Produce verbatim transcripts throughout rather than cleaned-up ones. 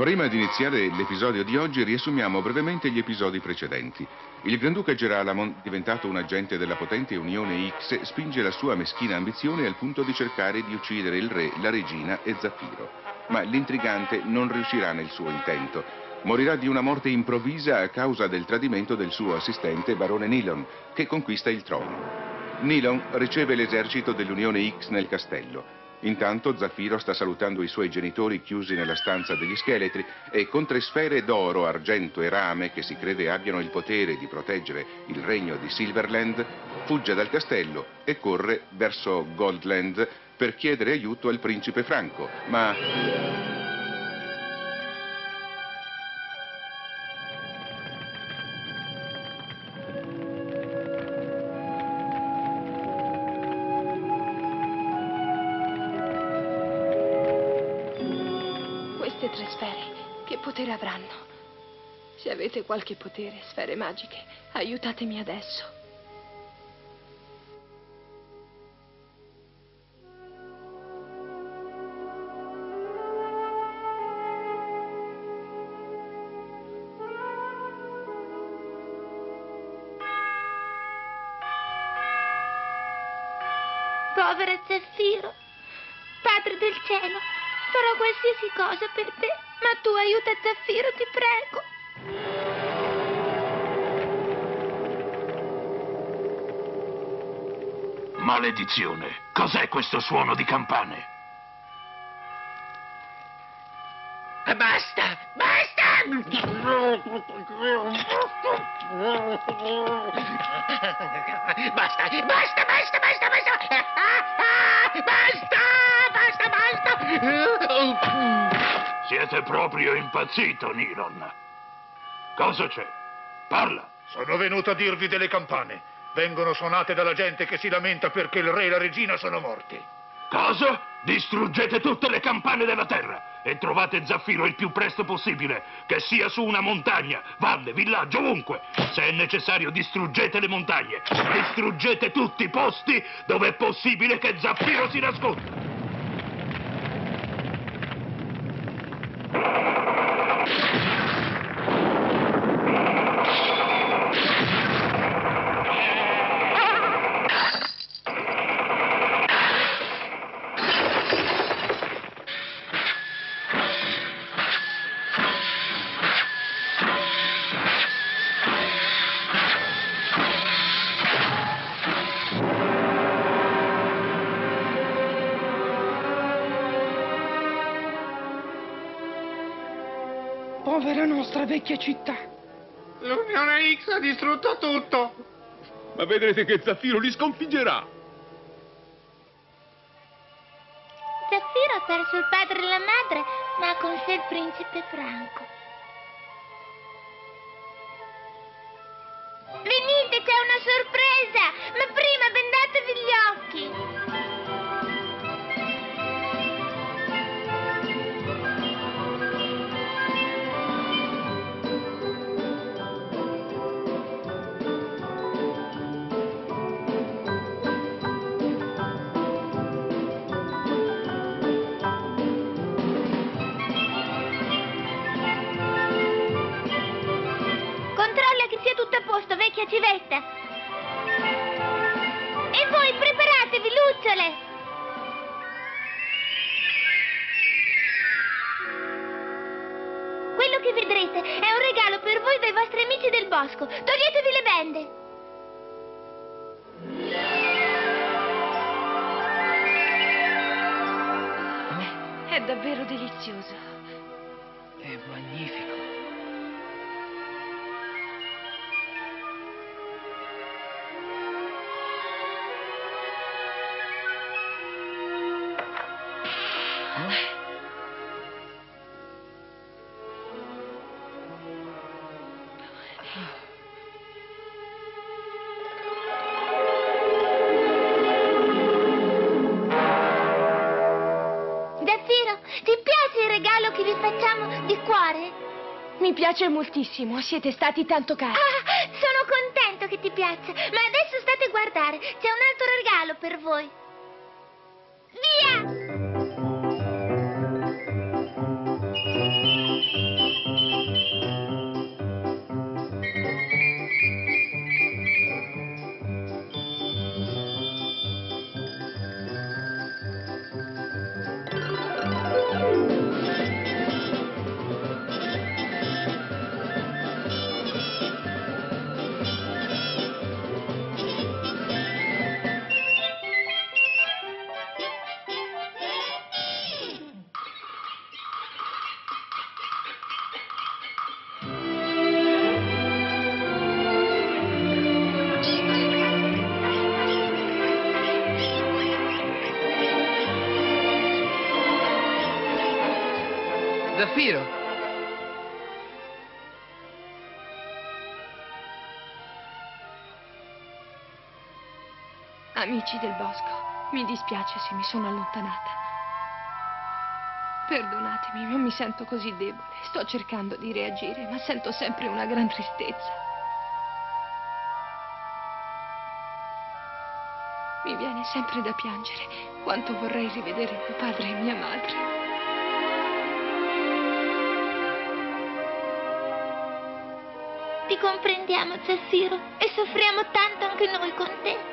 Prima di iniziare l'episodio di oggi, riassumiamo brevemente gli episodi precedenti. Il Granduca Geralamon, diventato un agente della potente Unione X, spinge la sua meschina ambizione al punto di cercare di uccidere il re, la regina e Zaffiro. Ma l'intrigante non riuscirà nel suo intento. Morirà di una morte improvvisa a causa del tradimento del suo assistente, barone Nilon, che conquista il trono. Nilon riceve l'esercito dell'Unione X nel castello. Intanto Zaffiro sta salutando i suoi genitori chiusi nella stanza degli scheletri e con tre sfere d'oro, argento e rame che si crede abbiano il potere di proteggere il regno di Silverland, fugge dal castello e corre verso Goldland per chiedere aiuto al principe Franco, ma... Queste tre sfere, che potere avranno? Se avete qualche potere, sfere magiche, aiutatemi adesso. Povero Zaffiro, Padre del cielo, farò qualsiasi cosa per te, ma tu aiuta Zaffiro, ti prego. Maledizione! Cos'è questo suono di campane? Basta! Basta! Basta! Basta! Basta! Basta! Basta! Basta! Basta! Basta! Siete proprio impazzito, Nilon. Cosa c'è? Parla. Sono venuto a dirvi delle campane. Vengono suonate dalla gente che si lamenta perché il re e la regina sono morti. Cosa? Distruggete tutte le campane della terra e trovate Zaffiro il più presto possibile, che sia su una montagna, valle, villaggio, ovunque. Se è necessario, distruggete le montagne. Distruggete tutti i posti dove è possibile che Zaffiro si nasconda. Povera nostra vecchia città. L'Unione X ha distrutto tutto. Ma vedrete che Zaffiro li sconfiggerà. Zaffiro ha perso il padre e la madre, ma ha con sé il principe Franco. Venite, c'è una sorpresa! Ma prima vendatevi gli occhi! Tutto a posto, vecchia civetta. E voi preparatevi, lucciole. Quello che vedrete è un regalo per voi dai vostri amici del bosco. Toglietevi le bende. È davvero delizioso. È magnifico. Zaffiro, ti piace il regalo che vi facciamo di cuore? Mi piace moltissimo, siete stati tanto cari. Ah, sono contento che ti piaccia, ma adesso state a guardare, c'è un altro regalo per voi. Via! Zaffiro! Amici del bosco, mi dispiace se mi sono allontanata. Perdonatemi, ma mi sento così debole. Sto cercando di reagire, ma sento sempre una gran tristezza. Mi viene sempre da piangere. Quanto vorrei rivedere mio padre e mia madre. Ti comprendiamo, Zaffiro, e soffriamo tanto anche noi con te.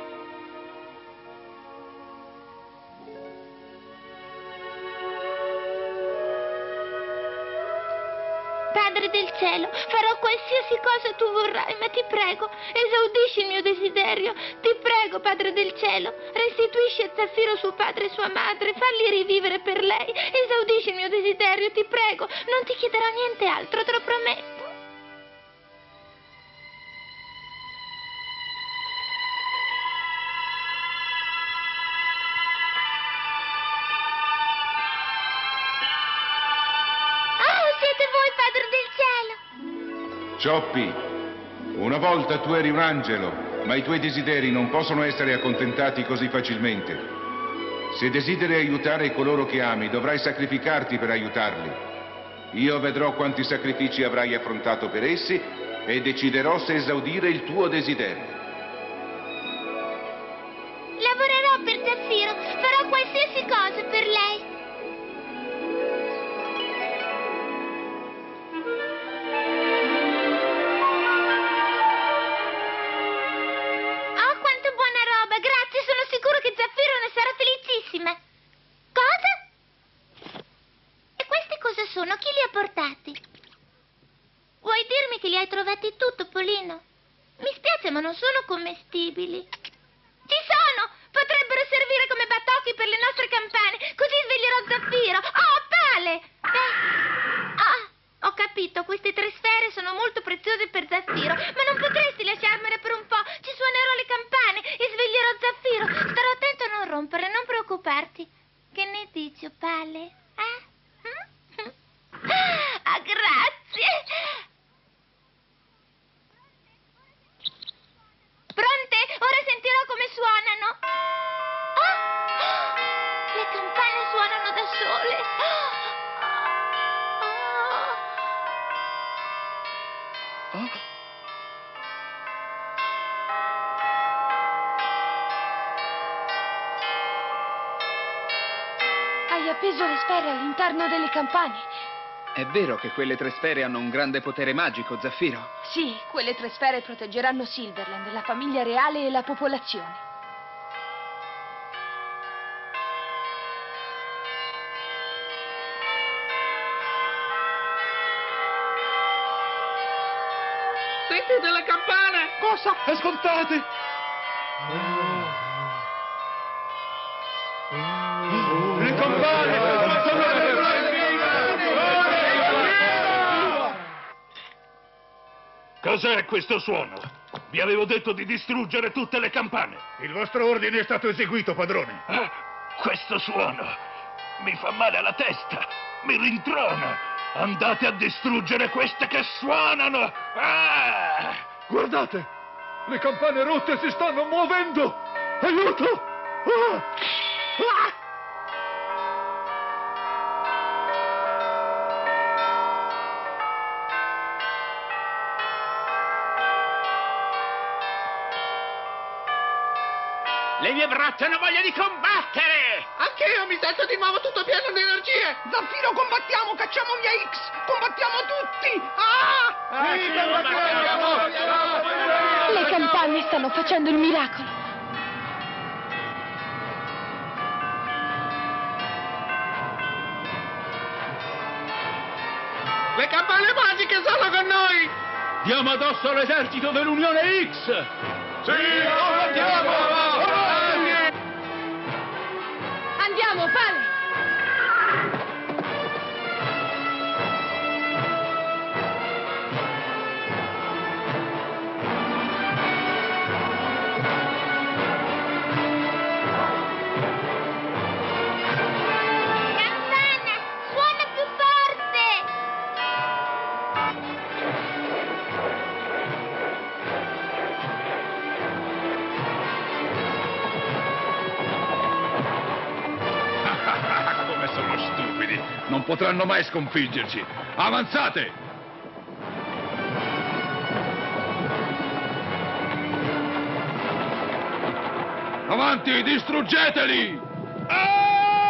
Padre del cielo, farò qualsiasi cosa tu vorrai, ma ti prego, esaudisci il mio desiderio. Ti prego, Padre del cielo, restituisci a Zaffiro suo padre e sua madre, falli rivivere per lei. Esaudisci il mio desiderio, ti prego. Non ti chiederò niente altro, te lo prometto. Cioppi, una volta tu eri un angelo, ma i tuoi desideri non possono essere accontentati così facilmente. Se desideri aiutare coloro che ami, dovrai sacrificarti per aiutarli. Io vedrò quanti sacrifici avrai affrontato per essi e deciderò se esaudire il tuo desiderio. Lavorerò per Zaffiro, farò qualsiasi cosa per lei. Cosa? E questi cosa sono? Chi li ha portati? Vuoi dirmi che li hai trovati tu, Topolino? Mi spiace, ma non sono commestibili. Ci sono! Potrebbero servire come batocchi per le nostre campane, così sveglierò Zaffiro. Oh, Pale! Beh... Ah, ho capito, queste tre sfere sono molto preziose per Zaffiro, ma non potresti lasciarmele per un po'? Ci suonerò le campane e sveglierò Zaffiro. Starò attento a non rompere, non preoccuparti. Che ne dici, Pale? Eh? Ah, grazie! Pronte? Ora sentirò come suonano. Ah! Le campane suonano da sole. Ah! Oh. Hai appeso le sfere all'interno delle campane. È vero che quelle tre sfere hanno un grande potere magico, Zaffiro? Sì, quelle tre sfere proteggeranno Silverland, la famiglia reale e la popolazione. Sentite le campane! Cosa? Ascoltate! Le campane! Cos'è questo suono? Vi avevo detto di distruggere tutte le campane. Il vostro ordine è stato eseguito, padrone. Eh? Questo suono mi fa male alla testa, mi rintrona. Andate a distruggere queste che suonano! Ah! Guardate! Le campane rotte si stanno muovendo! Aiuto! Ah! Ah! Le mie braccia hanno voglia di combattere! Anch'io mi sento di nuovo tutto pieno di energie! Zaffiro, combattiamo, cacciamo via X! Combattiamo tutti! Ah! Sì, combattiamo! Le campane stanno facendo il miracolo. Le campane magiche sono con noi! Diamo addosso all'esercito dell'Unione X! Sì, combattiamo! Andiamo, Pale! Campana, suona più forte! sono stupidi. Non potranno mai sconfiggerci. Avanzate! Avanti, distruggeteli! Ah!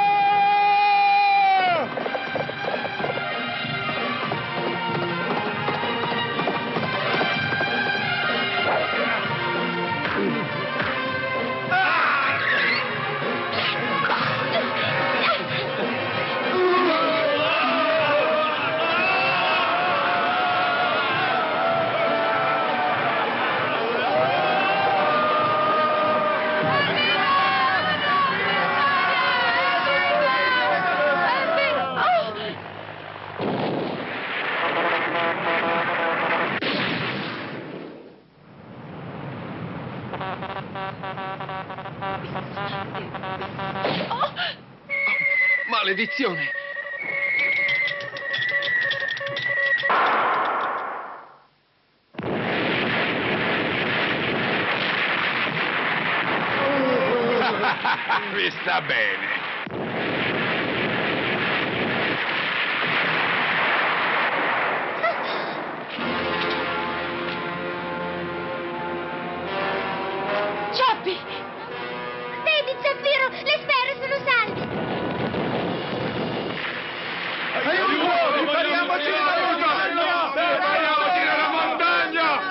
Oh, maledizione! Vi sta bene. Ciappi! Vedi, Zaffiro, le sfere sono salve. Aiuto! Ripariamoci la montagna! Ripariamoci nella montagna!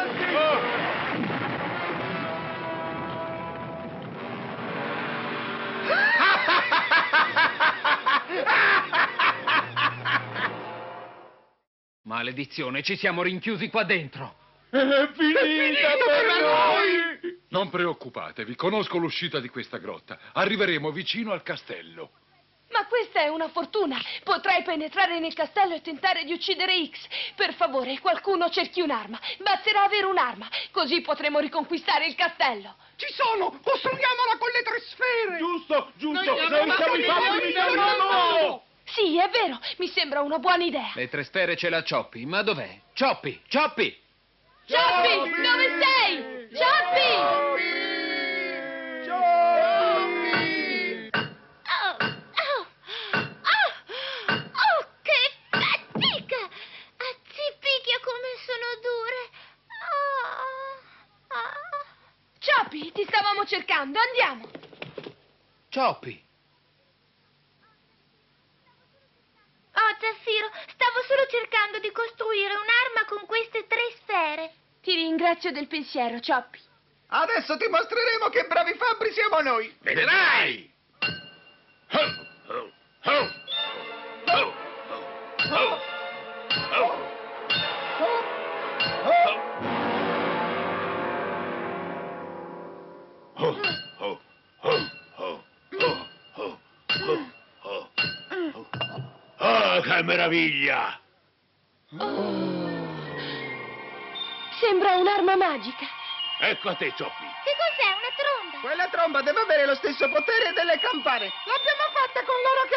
Maledizione, ci siamo rinchiusi qua dentro. È finita per noi! Non preoccupatevi, conosco l'uscita di questa grotta. Arriveremo vicino al castello. Ma questa è una fortuna. Potrei penetrare nel castello e tentare di uccidere X. Per favore, qualcuno cerchi un'arma. Basterà avere un'arma, così potremo riconquistare il castello. Ci sono! Costruiamola con le tre sfere! Giusto, giusto! Noi siamo i fabbrici del mondo! Sì, è vero, mi sembra una buona idea. Le tre sfere ce l'ha Cioppi, ma dov'è? Cioppi, Cioppi! Ciappi, dove sei? Ciappi! Oh, oh, oh, oh, che fatica! Azzipicchia come sono dure. Oh, oh. Ciappi, ti stavamo cercando, andiamo. Cioppi! Oh, Zaffiro, stavo solo cercando di costruire un'arma con queste tre sfere. Ti ringrazio del pensiero, Ciappi. Adesso ti mostreremo che bravi fabbri siamo noi! Vedrai! Ah, che meraviglia! Sembra un'arma magica. Ecco a te, Cioppi. Che cos'è, una tromba? Quella tromba deve avere lo stesso potere delle campane! L'abbiamo fatta con l'oro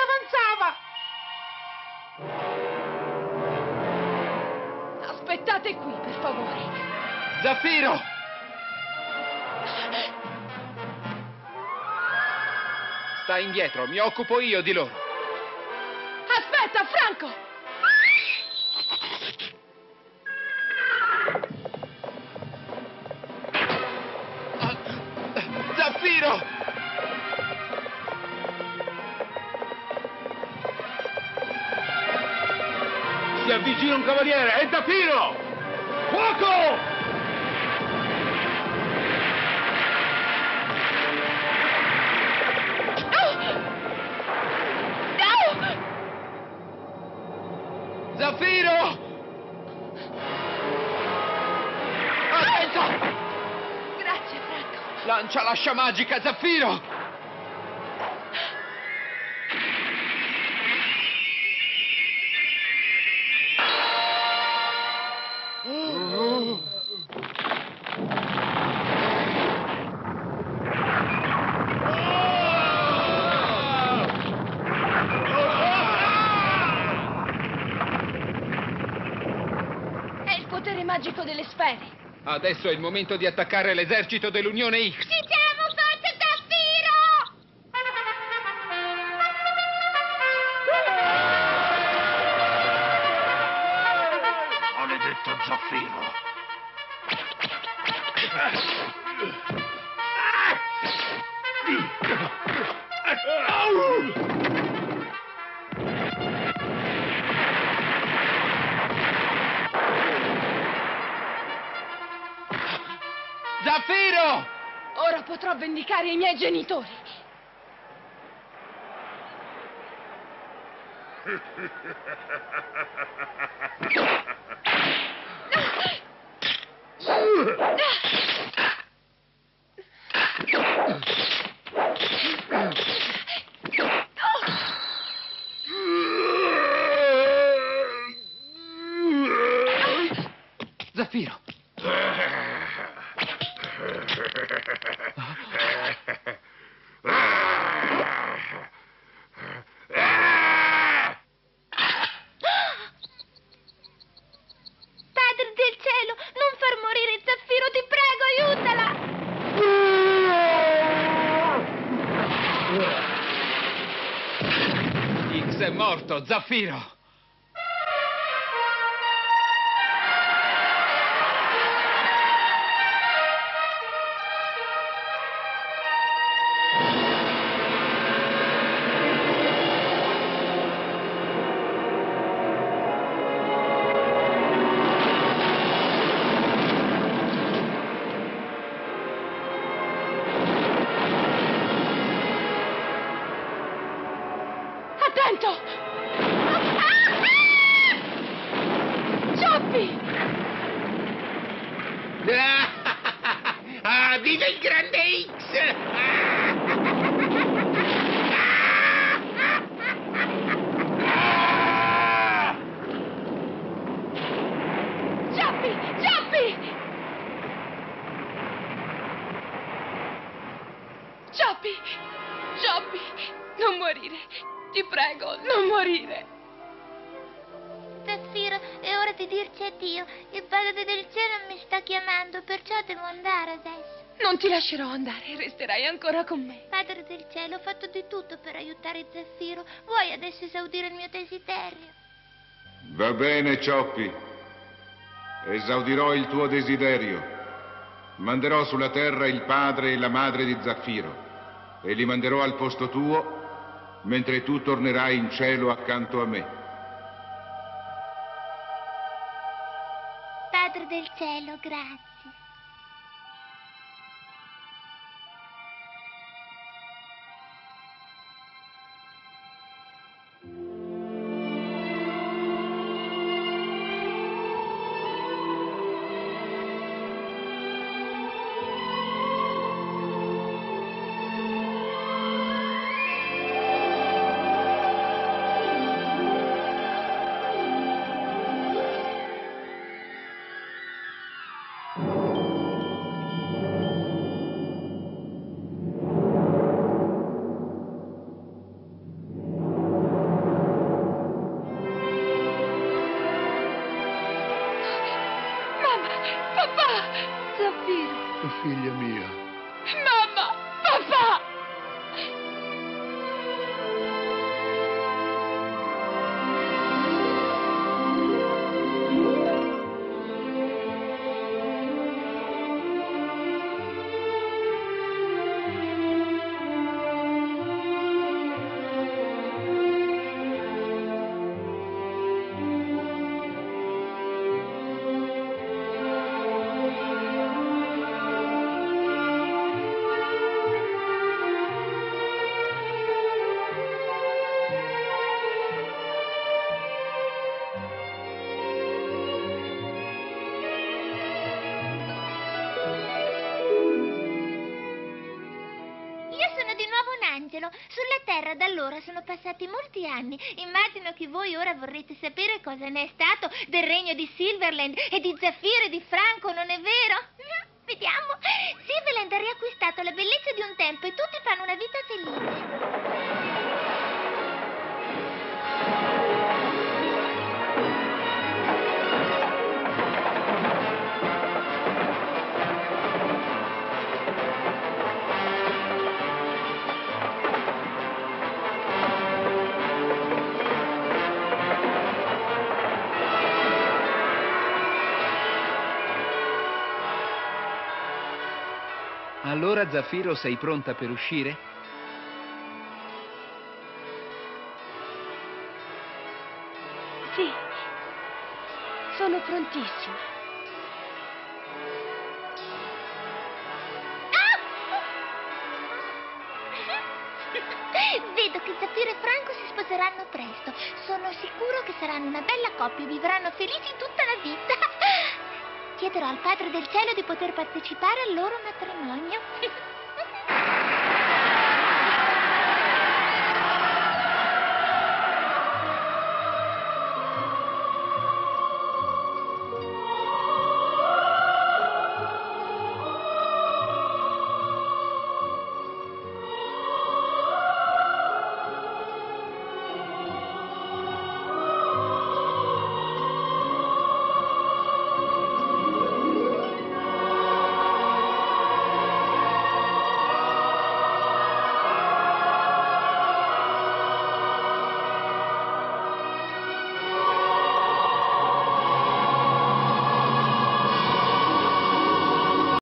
che avanzava! Aspettate qui, per favore. Zaffiro! Stai indietro, mi occupo io di loro. Aspetta, Franco! Zaffiro! Si avvicina un cavaliere, è Zaffiro! Fuoco! Zaffiro! Attento! Grazie, Franco. Lancia l'ascia magica, Zaffiro! Magico delle sfere. Adesso è il momento di attaccare l'esercito dell'Unione X. Ci siamo, forza Zaffiro! Zaffiro. Zaffiro! Ora potrò vendicare i miei genitori. Zaffiro! Padre del cielo, non far morire Zaffiro, ti prego, aiutala! X è morto, Zaffiro! Attento! Cioppi! Ah, viva il grande X! Cioppi! Cioppi! Cioppi! Cioppi! Non morire! Ti prego, non morire! Zaffiro, è ora di dirci addio. Il Padre del cielo mi sta chiamando, perciò devo andare adesso. Non ti lascerò andare, resterai ancora con me. Padre del cielo, ho fatto di tutto per aiutare Zaffiro. Vuoi adesso esaudire il mio desiderio? Va bene, Cioppi. Esaudirò il tuo desiderio. Manderò sulla terra il padre e la madre di Zaffiro e li manderò al posto tuo mentre tu tornerai in cielo accanto a me. Padre del cielo, grazie. Zaffiro. Figlia mia. Mamma! Papà! Sulla Terra da allora sono passati molti anni. Immagino che voi ora vorrete sapere cosa ne è stato del regno di Silverland e di Zaffiro e di Franco, non è vero? Vediamo. Silverland ha riacquistato la bellezza di un tempo e tutti fanno una vita felice. Allora, Zaffiro, sei pronta per uscire? Sì, sono prontissima. Vedo che Zaffiro e Franco si sposeranno presto. Sono sicuro che saranno una bella coppia e vivranno felici tutta la vita. Chiederò al Padre del Cielo di poter partecipare al loro matrimonio.